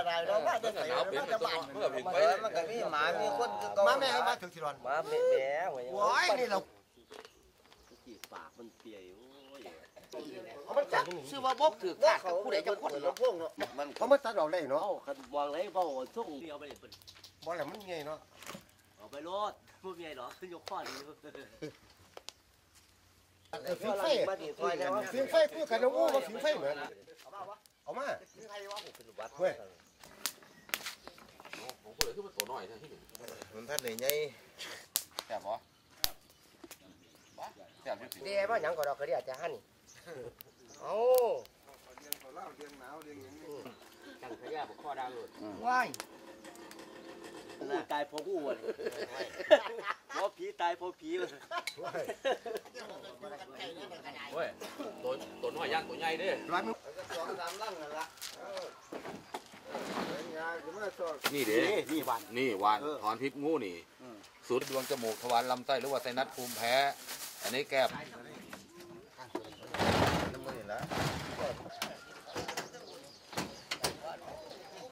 ได้เราว่าจะใส่เราจะบ้านมันก็มีหมามีคนมาแม่มาถึงสิรอนมาแม่ว้ายนี่เราจีปากมันเปียมันจักชื่อว่าบกถือขาดผู้ใดจะคนเนาะมันเขามาตัดเราได้เนาะคันวางไรเบาส่งเดียวไปเลยบ่แล้วมันไงเนาะเอาไปรถพวกไงเนาะขึ้นยกข้อดีฟิงไฟฟิงไฟพูดกันนะอู้ว่าฟิงไฟเหมือนเอามาเฮ้ยผมพูดเลยคือมันตัวน้อยที่หนึ่งมันท่านไหนไงแซ่บบ่แซ่บเดี๋ยวว่าหยังก็ดอกกระเดียจะหั่นเอาเลี้ยงเขาเล่าเลี้ยงหนาวเลี้ยงอย่างนี้จังขยะบุกข้อดังเลยว้ายตายเพราะผู้เลยเพราะผีตายเพราะผีเลยเว้ยตัวน้อยย่างตัวใหญ่ดิร้อยมือสองสามลังนั่นละนี่เด้นี่วันถอนพิษงูนี่สูดดวงจมูกทวารลำไส้หรือว่าไซนัสภูมิแพ้อันนี้แก้น้ำมันนี่ละ